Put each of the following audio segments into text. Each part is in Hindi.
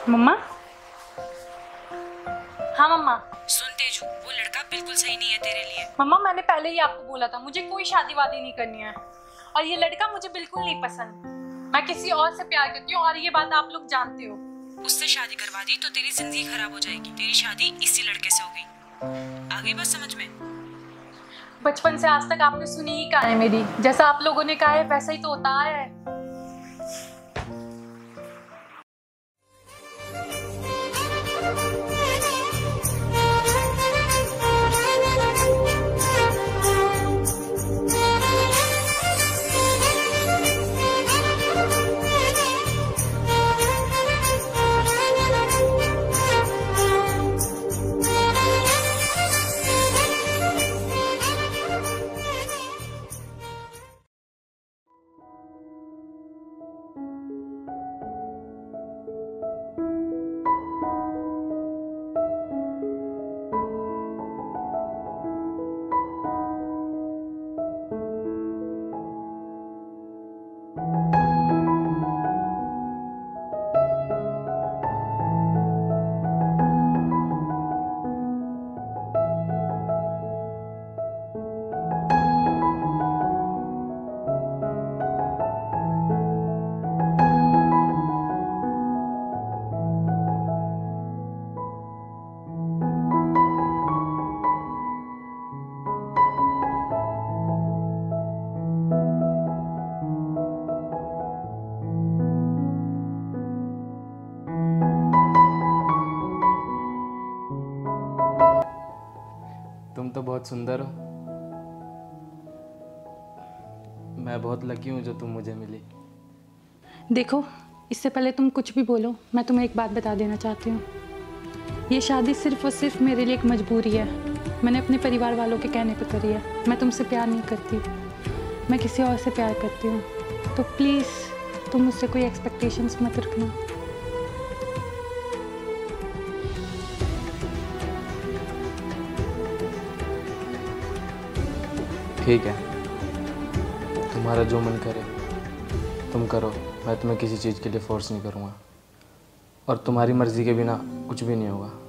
मम्मा। हाँ मम्मा। सुन तेजू, वो लड़का बिल्कुल सही नहीं है तेरे लिए। मम्मा मैंने पहले ही आपको बोला था मुझे कोई शादी वादी नहीं करनी है, और ये लड़का मुझे बिल्कुल नहीं पसंद। मैं किसी और से प्यार करती हूँ और ये बात आप लोग जानते हो। उससे शादी करवा दी तो तेरी जिंदगी खराब हो जाएगी। तेरी शादी इसी लड़के से होगी। आ गई बात समझ में? बचपन से आज तक आपने सुनी ही कहा है मेरी, जैसा आप लोगों ने कहा है वैसा ही तो होता है। तुम तो बहुत सुंदर हो। मैं बहुत लकी हूँ जो तुम मुझे मिली। देखो, इससे पहले तुम कुछ भी बोलो, मैं तुम्हें एक बात बता देना चाहती हूँ। ये शादी सिर्फ और सिर्फ मेरे लिए एक मजबूरी है। मैंने अपने परिवार वालों के कहने पर करी है। मैं तुमसे प्यार नहीं करती, मैं किसी और से प्यार करती हूँ। तो प्लीज़ तुम मुझसे कोई एक्सपेक्टेशंस मत रखना। ठीक है, तुम्हारा जो मन करे तुम करो। मैं तुम्हें किसी चीज़ के लिए फोर्स नहीं करूँगा, और तुम्हारी मर्जी के बिना कुछ भी नहीं होगा।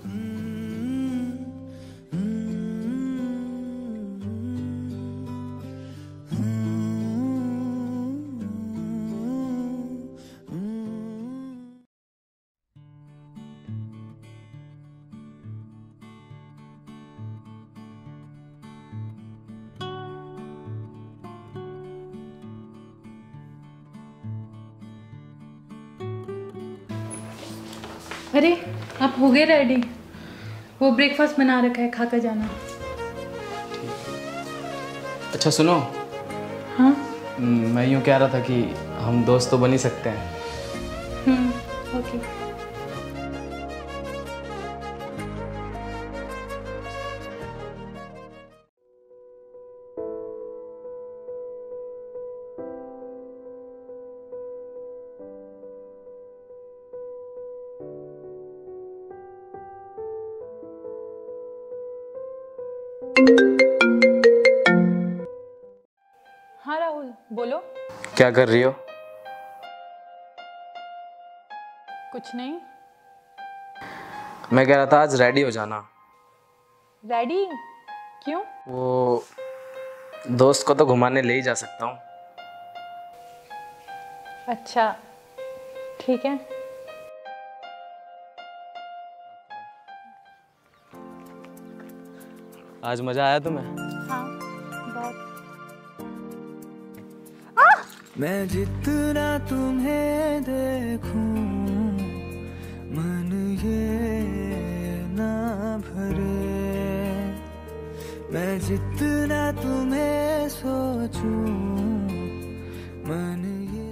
अरे आप हो गए रेडी? वो ब्रेकफास्ट बना रखा है, खाकर जाना। अच्छा सुनो। हाँ। मैं यूँ कह रहा था कि हम दोस्त तो बन ही सकते हैं। ओके। हाँ राहुल बोलो। क्या कर रही हो? कुछ नहीं। मैं कह रहा था आज रेडी हो जाना। रेडी? क्यों? वो दोस्त को तो घुमाने ले ही जा सकता हूँ। अच्छा ठीक है। आज मजा आया तुम्हें? हाँ बहुत। मैं जितना तुम्हें देखूं मन ये ना भरे, मैं जितना तुम्हें सोचूं मन ये।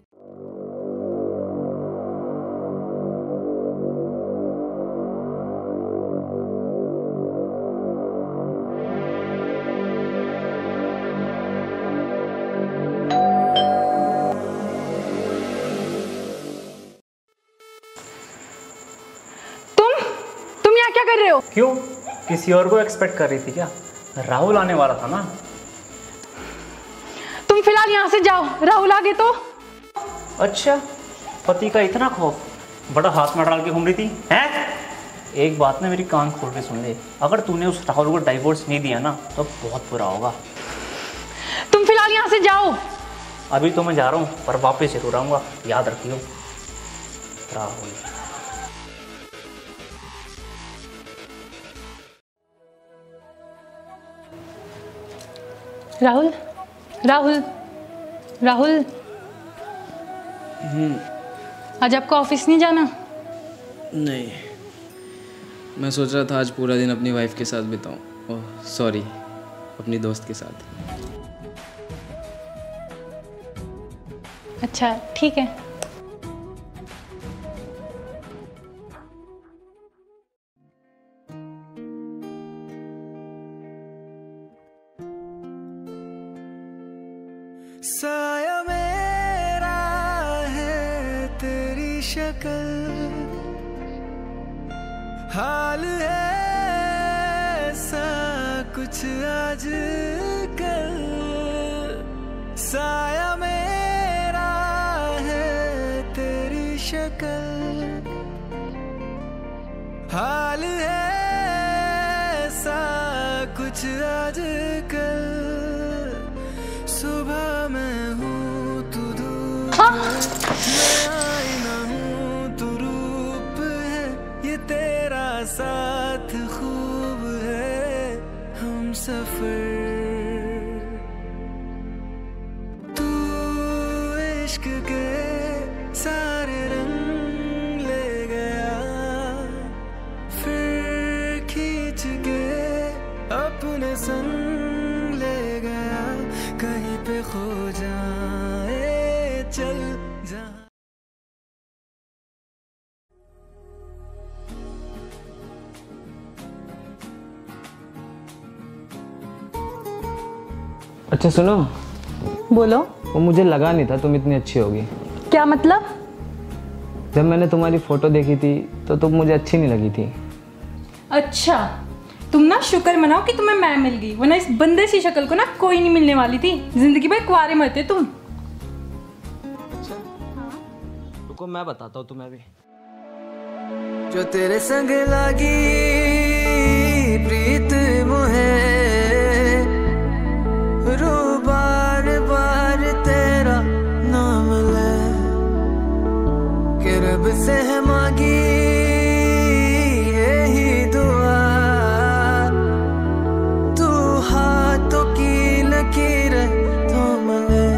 तुम यहाँ क्या कर रहे हो? क्यों? किसी और को एक्सपेक्ट कर रही थी क्या? राहुल आने वाला था ना। तुम फिलहाल यहाँ से जाओ, राहुल आ गए तो। अच्छा, पति का इतना खौफ? बड़ा हाथ में डाल के घूम रही थी हैं? एक बात ना मेरी कान खोल के सुन ले, अगर तूने उस राहुल को डाइवोर्स नहीं दिया ना तो बहुत बुरा होगा। तुम फिलहाल यहाँ से जाओ। अभी तो मैं जा रहा हूँ पर वापस जरूर आऊँगा, याद रखियो। राहुल राहुल राहुल राहुल, आज आपको ऑफिस नहीं जाना? नहीं, मैं सोच रहा था आज पूरा दिन अपनी वाइफ के साथ बिताऊं। ओह सॉरी, अपनी दोस्त के साथ। अच्छा ठीक है। साया मेरा है तेरी शक्ल, हाल है ऐसा कुछ आज कल। साया मेरा है तेरी शक्ल, हाल है ऐसा कुछ आज कल। सुबह मैं हूँ तू धूप, मैं आईना हूँ तू रूप है, ये तेरा साथ खूब है हम सफर। तू इश्क के सारे रंग ले गया, फिर खींच के अपने संग ले गया। कहीं पे खो जाए चल जहाँ। अच्छा सुनो, बोलो। वो मुझे लगा नहीं था तुम इतनी अच्छी होगी। क्या मतलब? जब मैंने तुम्हारी फोटो देखी थी तो तुम मुझे अच्छी नहीं लगी थी। अच्छा, तुम ना शुक्र मनाओ कि तुम्हें मैं मिल गई, वरना इस बंदे सी शक्ल को ना कोई नहीं मिलने वाली थी। जिंदगी भर कुंवारे मरते तुम। अच्छा रुको, मैं बताता हूँ तुम्हें भी। जो तेरे संग लागी प्रीत मोहे, रो बार बार तेरा नाम ले, कि रब से है मांगी यही दुआ। तू हाथों की लकीर थाम ले,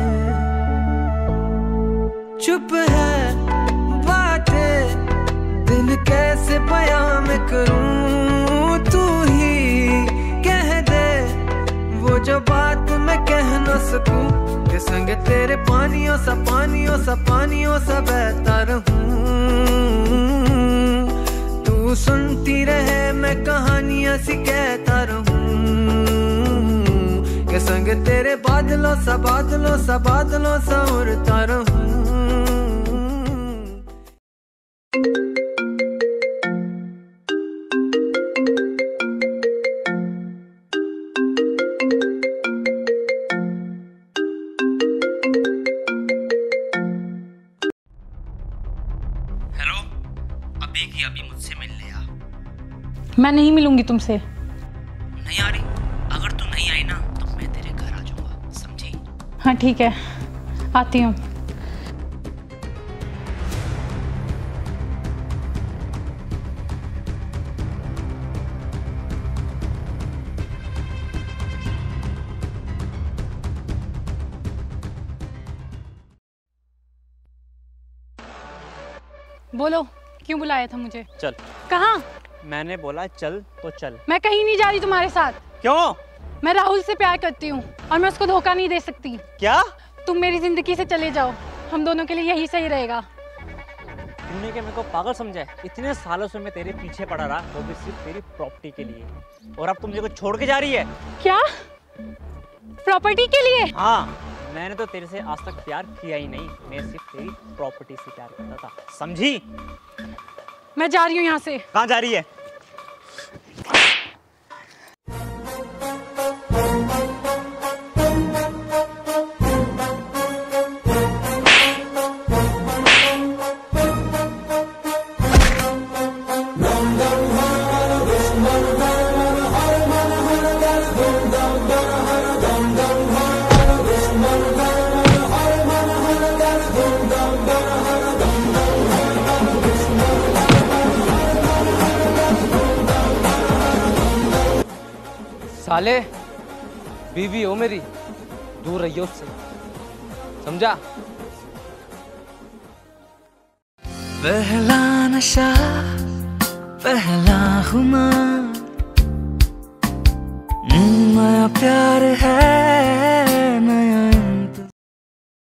चुप है बातें दिल कैसे बयां मैं करूं। तू ही कह दे वो जो बात मैं कह न सकूं, कि संग तेरे पानियों सा पानियों सा पानियों सा बहता रहूं। तू सुनती रहे मैं कहानियां सी कहता रहूं, कि संग तेरे बादलों सा उड़ता रहूं। अभी मुझसे मिलने आ। मैं नहीं मिलूंगी तुमसे। नहीं आ रही? अगर तू नहीं आई ना तो मैं तेरे घर आ जाऊंगा, समझी? हाँ ठीक है, आती हूँ। बोलो, क्यों बुलाया था मुझे? चल। कहाँ? मैंने बोला चल तो चल। मैं कहीं नहीं जा रही तुम्हारे साथ। क्यों? मैं राहुल से प्यार करती हूँ और मैं उसको धोखा नहीं दे सकती। क्या? तुम मेरी जिंदगी से चले जाओ, हम दोनों के लिए यही सही रहेगा। तुमने क्या मेरे को पागल समझा है? इतने सालों से मैं तेरे पीछे पड़ा रहा, वो भी सिर्फ तेरी प्रॉपर्टी के लिए, और अब तुम मुझे को छोड़ के जा रही है? क्या? प्रॉपर्टी के लिए? हाँ, मैंने तो तेरे से आज तक प्यार किया ही नहीं, मैं सिर्फ तेरी प्रॉपर्टी से प्यार करता था, समझी? मैं जा रही हूँ यहाँ से। कहाँ जा रही है? साले, बीवी हो मेरी, दूर रहियो उससे, समझा? पहला नशा, पहला खुमार, नया प्यार है